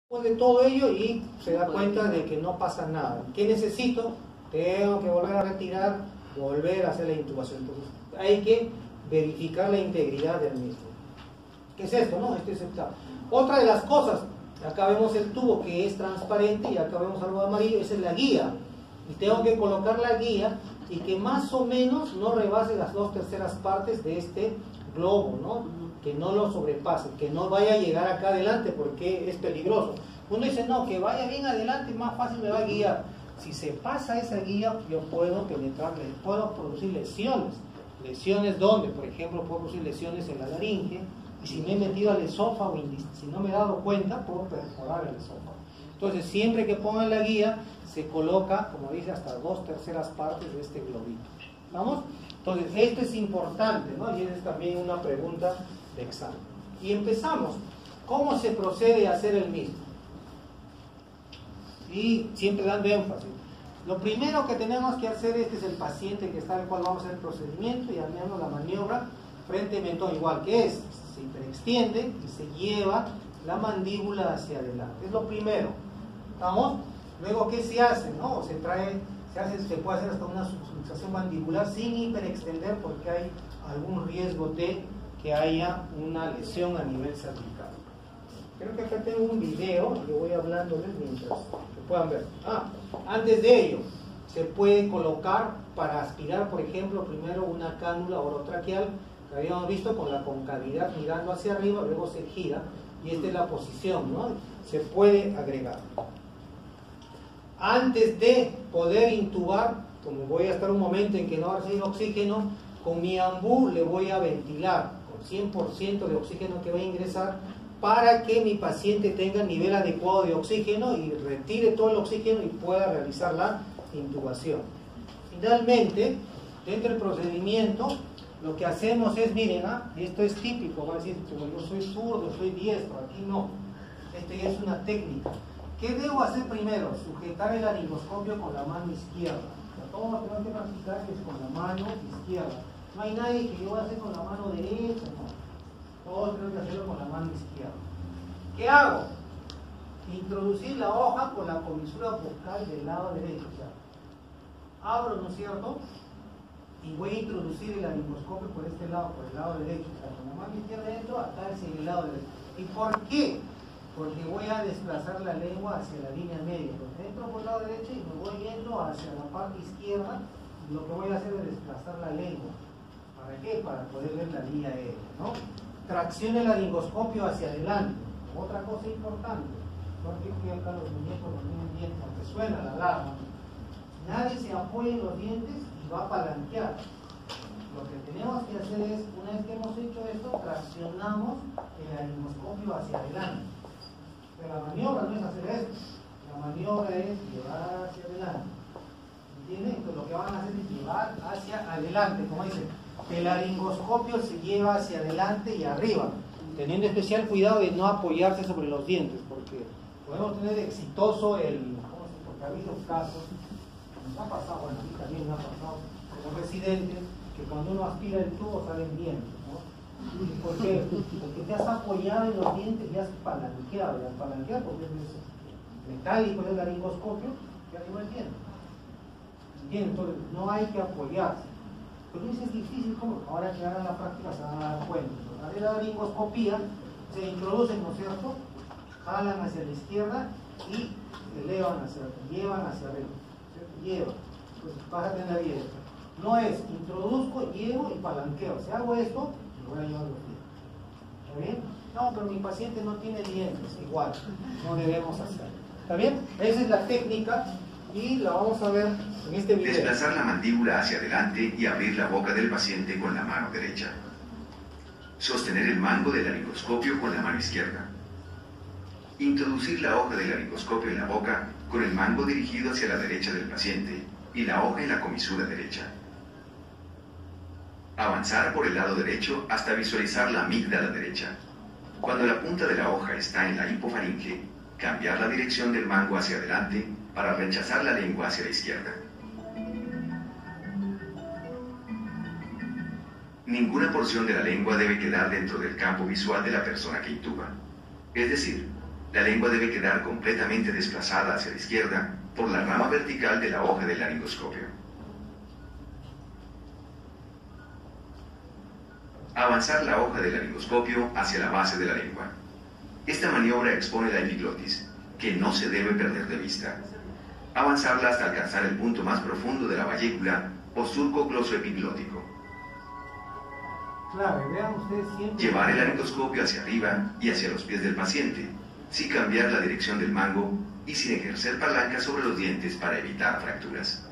de todo ello y se da cuenta de que no pasa nada. ¿Qué necesito? Tengo que volver a retirar, volver a hacer la intubación. Entonces hay que verificar la integridad del mismo. ¿Qué es esto? No, este es el clavo. Otra de las cosas, acá vemos el tubo que es transparente y acá vemos algo amarillo, esa es la guía. Y tengo que colocar la guía y que más o menos no rebase las 2/3 partes de este globo, ¿no? Que no lo sobrepase, que no vaya a llegar acá adelante porque es peligroso. Uno dice, no, que vaya bien adelante, más fácil me va a guiar. Si se pasa esa guía, yo puedo penetrarle, puedo producir lesiones. ¿Lesiones dónde? Por ejemplo, puedo producir lesiones en la laringe, y si me he metido al esófago, si no me he dado cuenta, puedo perforar el esófago. Entonces, siempre que ponga la guía, se coloca, como dice, hasta 2/3 partes de este globito. ¿Vamos? Entonces, esto es importante, ¿no? Y es también una pregunta de examen. Y empezamos. ¿Cómo se procede a hacer el mismo? Y siempre dando énfasis. Lo primero que tenemos que hacer, este es el paciente que está al cual vamos a hacer el procedimiento y haciendo la maniobra frente mentón, igual que es, se hiperextiende y se lleva la mandíbula hacia adelante. Es lo primero. ¿Estamos? Luego, ¿qué se hace? ¿No? Se puede hacer hasta una subluxación mandibular sin hiperextender porque hay algún riesgo de que haya una lesión a nivel cervical. Creo que acá tengo un video que voy hablándoles mientras que puedan ver. Antes de ello, se puede colocar para aspirar, por ejemplo, primero una cánula orotraqueal que habíamos visto con la concavidad mirando hacia arriba, luego se gira y esta es la posición, ¿no? Se puede agregar. Antes de poder intubar, como voy a estar un momento en que no va a recibir oxígeno, con mi ambú le voy a ventilar con 100% de oxígeno que va a ingresar para que mi paciente tenga nivel adecuado de oxígeno y retire todo el oxígeno y pueda realizar la intubación. Finalmente, dentro del procedimiento, lo que hacemos es, miren, y esto es típico, va a decir, yo soy zurdo, soy diestro, aquí no. Esto ya es una técnica. ¿Qué debo hacer primero? Sujetar el laringoscopio con la mano izquierda. Todos tenemos que practicar que es con la mano izquierda. No hay nadie que yo voy a hacer con la mano derecha, no. Todos tenemos que hacerlo con la mano izquierda. ¿Qué hago? Introducir la hoja con la comisura bucal del lado derecho. O sea, abro, ¿no es cierto? Y voy a introducir el laringoscopio por este lado, por el lado derecho. O sea, con la mano izquierda dentro, acá hacia el lado derecho. ¿Y por qué? Porque voy a desplazar la lengua hacia la línea media. Entonces, entro por el lado derecho y me voy yendo hacia la parte izquierda. Y lo que voy a hacer es desplazar la lengua. ¿Para qué? Para poder ver la línea aérea, ¿no? Traccione el laringoscopio hacia adelante. Otra cosa importante. Porque acá los muñecos los tienen bien, aunque suena la alarma. Nadie se apoya en los dientes y va a palanquear. Lo que tenemos que hacer es, una vez que hemos hecho esto, traccionamos el laringoscopio hacia adelante. Pero la maniobra no es hacer esto. La maniobra es llevar hacia adelante. ¿Entienden? Entonces lo que van a hacer es llevar hacia adelante, como dicen. El laringoscopio se lleva hacia adelante y arriba, teniendo especial cuidado de no apoyarse sobre los dientes, porque podemos tener exitoso porque ha habido casos, nos ha pasado, bueno, a mí también me ha pasado, como residentes, que cuando uno aspira el tubo salen dientes, ¿no? ¿Por qué? Porque te has apoyado en los dientes y has palanqueado, porque es metálico el laringoscopio, y arriba el diente. ¿Entienden? Entonces no hay que apoyarse. Pero eso es difícil, ¿cómo? Ahora que hagan la práctica se van a dar cuenta. Entonces, la laringoscopía se introducen, ¿no es cierto? Jalan hacia la izquierda y elevan hacia arriba, llevan hacia arriba. ¿Cierto? Llevan. Entonces, bájate en la guía. No es introduzco, llevo y palanqueo. Si hago esto, me voy a llevar los dientes. ¿Está bien? No, pero mi paciente no tiene dientes. Igual, no debemos hacer. ¿Está bien? Esa es la técnica. Y la vamos a ver en este video. Desplazar la mandíbula hacia adelante y abrir la boca del paciente con la mano derecha. Sostener el mango del laringoscopio con la mano izquierda. Introducir la hoja del laringoscopio en la boca con el mango dirigido hacia la derecha del paciente y la hoja en la comisura derecha. Avanzar por el lado derecho hasta visualizar la amígdala derecha. Cuando la punta de la hoja está en la hipofaringe, cambiar la dirección del mango hacia adelante para rechazar la lengua hacia la izquierda. Ninguna porción de la lengua debe quedar dentro del campo visual de la persona que intuba. Es decir, La lengua debe quedar completamente desplazada hacia la izquierda por la rama vertical de la hoja del laringoscopio. Avanzar la hoja del laringoscopio hacia la base de la lengua. Esta maniobra expone la epiglotis, que no se debe perder de vista. Avanzarla hasta alcanzar el punto más profundo de la vallécula o surco glosoepiglótico. Claro, vean ustedes siempre... Llevar el laringoscopio hacia arriba y hacia los pies del paciente, sin cambiar la dirección del mango y sin ejercer palanca sobre los dientes para evitar fracturas.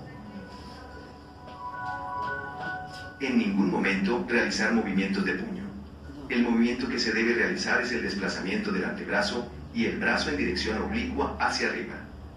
En ningún momento realizar movimientos de puño. El movimiento que se debe realizar es el desplazamiento del antebrazo y el brazo en dirección oblicua hacia arriba.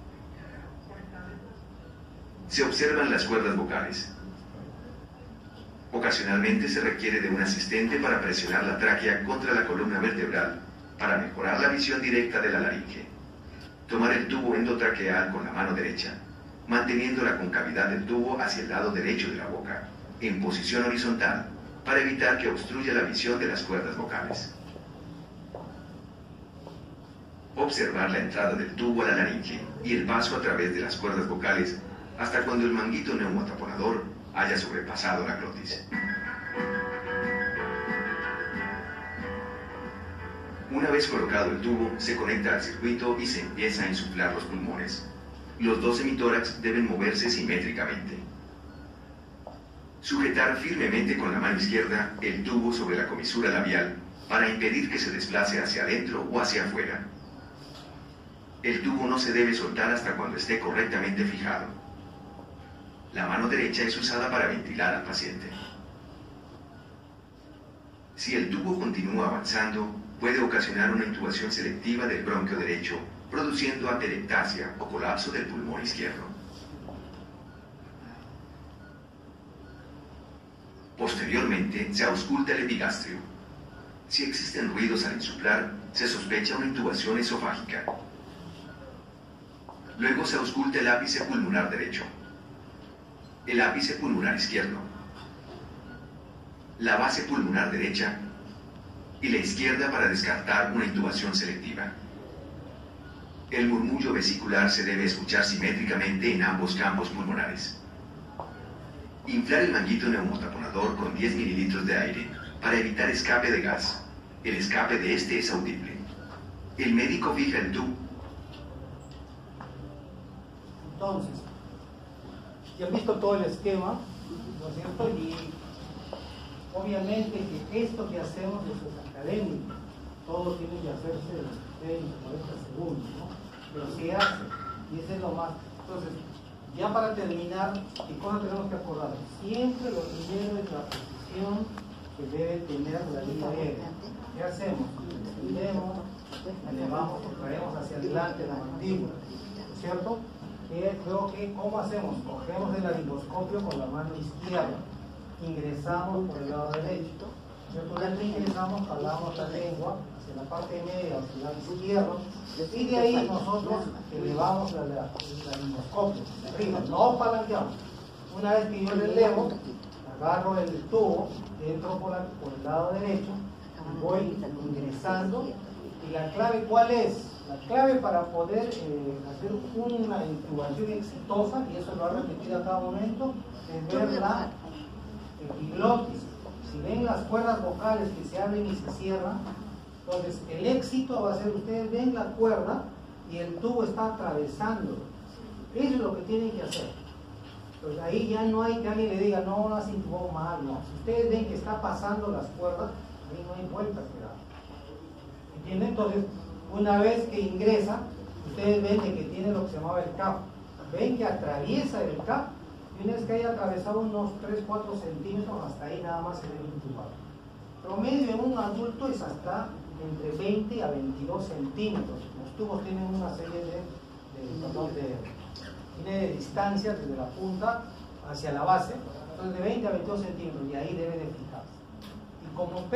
Se observan las cuerdas vocales. Ocasionalmente se requiere de un asistente para presionar la tráquea contra la columna vertebral para mejorar la visión directa de la laringe. Tomar el tubo endotraqueal con la mano derecha, manteniendo la concavidad del tubo hacia el lado derecho de la boca, en posición horizontal, para evitar que obstruya la visión de las cuerdas vocales. Observar la entrada del tubo a la laringe y el paso a través de las cuerdas vocales hasta cuando el manguito neumotaponador haya sobrepasado la glotis. Una vez colocado el tubo, se conecta al circuito y se empieza a insuflar los pulmones. Los dos hemitórax deben moverse simétricamente. Sujetar firmemente con la mano izquierda el tubo sobre la comisura labial para impedir que se desplace hacia adentro o hacia afuera. El tubo no se debe soltar hasta cuando esté correctamente fijado. La mano derecha es usada para ventilar al paciente. Si el tubo continúa avanzando, puede ocasionar una intubación selectiva del bronquio derecho, produciendo atelectasia o colapso del pulmón izquierdo. Posteriormente, se ausculta el epigastrio. Si existen ruidos al insuflar, se sospecha una intubación esofágica. Luego se ausculta el ápice pulmonar derecho, el ápice pulmonar izquierdo, la base pulmonar derecha y la izquierda para descartar una intubación selectiva. El murmullo vesicular se debe escuchar simétricamente en ambos campos pulmonares. Inflar el manguito neumotaponador con 10 mililitros de aire para evitar escape de gas. El escape de este es audible. El médico fija el tubo. Entonces, ya han visto todo el esquema, ¿no es cierto? Y obviamente que esto que hacemos eso es académico, todo tiene que hacerse en 40 segundos, ¿no? Pero se hace, y eso es lo más. Entonces, ya para terminar, ¿qué cosa tenemos que acordar? Siempre lo primero es la posición que debe tener la línea aérea. ¿Qué hacemos? Extendemos, elevamos o traemos hacia adelante la mandíbula, ¿no es cierto? Creo que, ¿cómo hacemos? Cogemos el laringoscopio con la mano izquierda, ingresamos por el lado derecho, una vez ingresamos, jalamos la lengua hacia la parte media, hacia el lado izquierdo, y de ahí nosotros elevamos el laringoscopio arriba, no palanqueamos. Una vez que yo le elevo, agarro el tubo, entro por el lado derecho, y voy ingresando, y la clave, ¿cuál es? La clave para poder hacer una intubación exitosa, y eso lo ha repetido a cada momento, es ver la epiglotis. Si ven las cuerdas vocales que se abren y se cierran, entonces el éxito va a ser, ustedes ven la cuerda y el tubo está atravesando. Eso es lo que tienen que hacer. Entonces ahí ya no hay que alguien le diga, no, no has intubado mal, no. Si ustedes ven que está pasando las cuerdas, ahí no hay vuelta que dar. ¿Entienden? Entonces, una vez que ingresa, ustedes ven que tiene lo que se llamaba el CAP. Ven que atraviesa el CAP, y una vez que haya atravesado unos 3-4 centímetros, hasta ahí nada más se debe intubar. Promedio en un adulto es hasta entre 20 a 22 centímetros. Los tubos tienen una serie de distancia desde la punta hacia la base, entonces de 20 a 22 centímetros, y ahí debe de fijarse. Y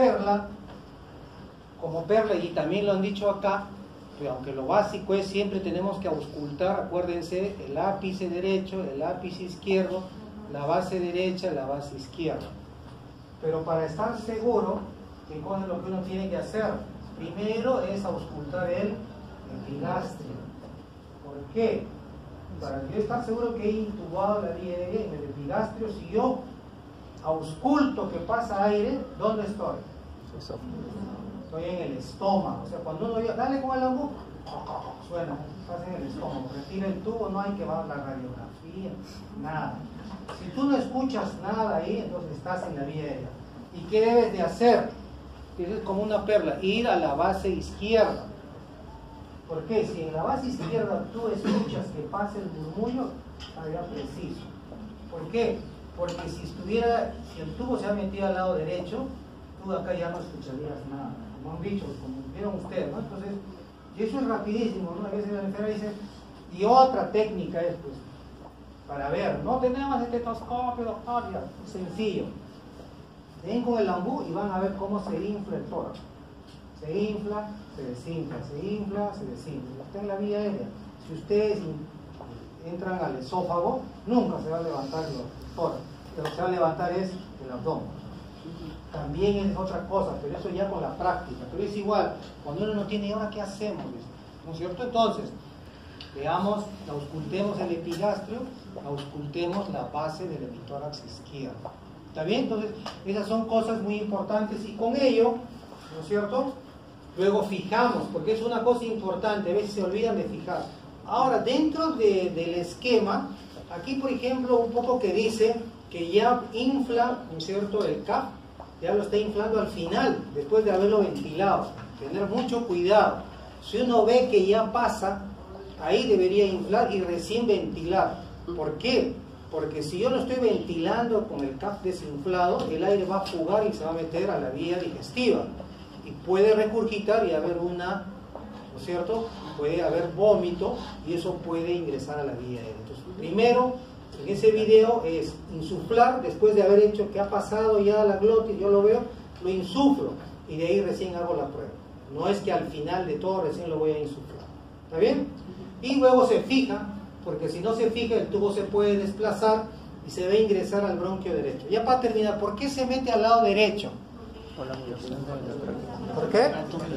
como perla, y también lo han dicho acá, pero aunque lo básico es siempre tenemos que auscultar, acuérdense, el ápice derecho, el ápice izquierdo, la base derecha, la base izquierda. Pero para estar seguro, ¿qué cosa es lo que uno tiene que hacer? Primero es auscultar el epigastrio. ¿Por qué? Para yo estar seguro que he intubado la vía aérea en el epigastrio, si yo ausculto que pasa aire, ¿dónde estoy? Estoy en el estómago. O sea, cuando uno dice, dale con el ambú, suena, estás en el estómago. Retira el tubo, no hay que ver la radiografía, nada. Si tú no escuchas nada ahí, entonces estás en la vía aérea. ¿Y qué debes de hacer? Es como una perla, ir a la base izquierda. ¿Por qué? Si en la base izquierda tú escuchas que pasa el murmullo, estaría preciso. ¿Por qué? Porque si el tubo se ha metido al lado derecho, tú acá ya no escucharías nada. Como han dicho, como vieron ustedes, ¿no? Entonces, y eso es rapidísimo, ¿no? A veces la enfermera dice, y otra técnica es, pues, para ver, no tenemos estetoscopio, doctor, ya, es sencillo. Ven con el ambú y van a ver cómo se infla el tórax. Se infla, se desinfla, se infla, se desinfla. Está en la vía aérea. Si ustedes entran al esófago, nunca se va a levantar el tórax. Lo que se va a levantar es el abdomen. También es otra cosa, pero eso ya con la práctica. Pero es igual, cuando uno no tiene, ¿y ahora qué hacemos? ¿No es cierto? Entonces, veamos, auscultemos el epigastrio, auscultemos la base del emitórax izquierdo. ¿Está bien? Entonces, esas son cosas muy importantes y con ello, ¿no es cierto? Luego fijamos, porque es una cosa importante, a veces se olvidan de fijar. Ahora, dentro del esquema, aquí por ejemplo, un poco que dice que ya infla, ¿no es cierto?, el CAF, ya lo está inflando al final, después de haberlo ventilado. Tener mucho cuidado. Si uno ve que ya pasa, ahí debería inflar y recién ventilar. ¿Por qué? Porque si yo lo estoy ventilando con el CAF desinflado, el aire va a fugar y se va a meter a la vía digestiva. Y puede regurgitar y haber ¿no es cierto? Puede haber vómito y eso puede ingresar a la vía aérea. Entonces, primero, en ese video es insuflar, después de haber hecho que ha pasado ya la glotis, yo lo veo, lo insuflo y de ahí recién hago la prueba. No es que al final de todo recién lo voy a insuflar. ¿Está bien? Y luego se fija, porque si no se fija el tubo se puede desplazar y se va a ingresar al bronquio derecho. Ya para terminar, ¿por qué se mete al lado derecho? Por la angulación del ¿Por qué?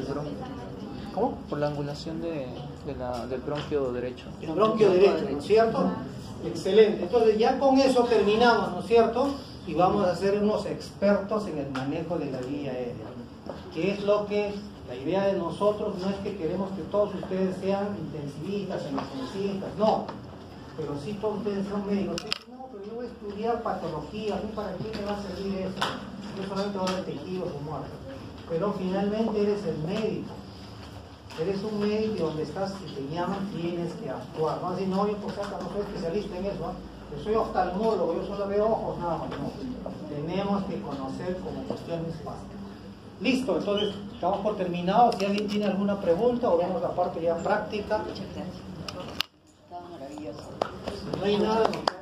¿Cómo? Por la angulación del bronquio derecho. El bronquio derecho, ¿no es cierto? Excelente. Entonces ya con eso terminamos, ¿no es cierto? Y vamos a ser unos expertos en el manejo de la vía aérea. Que es lo que, la idea de nosotros no es que queremos que todos ustedes sean intensivistas, anestesistas, no. Pero sí todos ustedes son médicos. No, pero yo voy a estudiar patología, ¿no? ¿Para qué me va a servir eso? Yo solamente voy a ver tejidos o muertos. Pero finalmente eres el médico. Eres un médico y donde estás, si te llaman, tienes que actuar. No así, no, yo por cierto no soy especialista en eso, ¿no? Yo soy oftalmólogo, yo solo veo ojos, nada más. No. Tenemos que conocer como cuestiones básicas. Listo, entonces estamos por terminados. Si alguien tiene alguna pregunta o vemos la parte ya práctica. Muchas gracias. Estaba maravilloso. No hay nada.